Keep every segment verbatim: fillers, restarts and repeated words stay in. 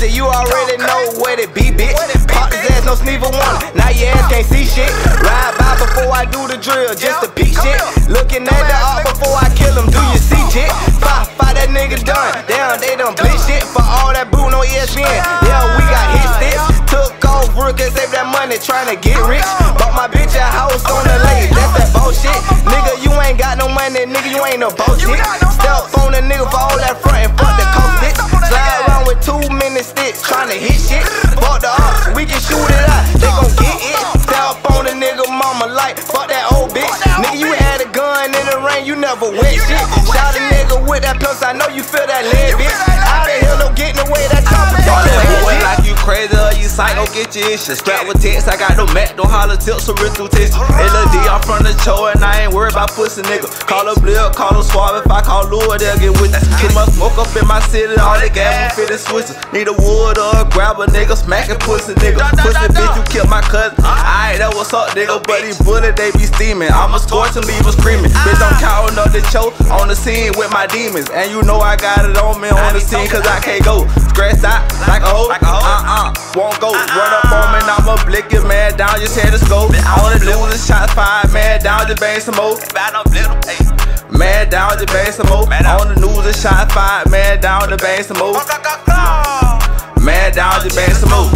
pussy, you already know what it be, bitch. Pop his ass, no Sneevil one. Now your ass can't see shit. Ride by before I do the drill, just to peek shit. Looking at the art before I kill him, do you see shit? Five, five, that nigga done. Damn, they done blitz shit for all that boot on E S P N. Yeah, we got hit sticks. Took off work and save that money, tryna get rich. Bought my bitch a house on the lake, that's that bullshit. Nigga, you ain't got no money, nigga, you ain't no bullshit. Step on a nigga for all that front and fuck the coast bitch. Slide around with two minute sticks, tryna hit shit. Fuck the ops, we can shoot it out, they gon' get it. Step on a nigga mama like, fuck that old bitch. Nigga, you had a gun in the rain, you never wet shit. Shot a nigga with that plus, I know you feel that lead, bitch. Out of here, no getting away, that chopper. All that moving like you crazy or you psycho, get your issues. Strapped with text, I got no Mac, don't holler tilt, so real through text. L D, I'm from the show and I ain't worried about pussy nigga. Call a Blip, call a Swab, if I call Lure, they'll get with it. Too much smoke up in my city, all the gas will fit in switches. Need a wood or a grab a nigga, smacking pussy nigga. Pussy bitch, you killed my cousin. Alright, that what's up nigga, but these bullets they be steaming. I'ma scorch and leave them screaming. Bitch, I'm counting up the show on the scene with my demons. And you know I got it on me on the scene, cause I can't go. Scratched out like a hoe, uh-uh, won't go. Run up on me, I'ma blick it, man down, just had to scope. I wanna lose a shot five, man down, just bang some more. Man down, just bang some more. On the news, a shot five, man down, just bang some more. Man down, just bang some more.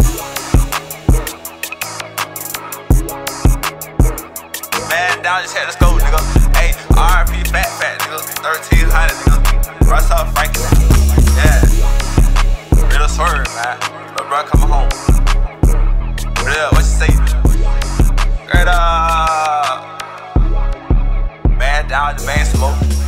Man down, just had to scope, nigga. Hey, R P fat fat, nigga. thirteen hundred, nigga. Russ up, Frankie. Yeah. Real swerve, man. Little bro coming home. Yeah, what you say? Girl, uh, man down, the man smoke.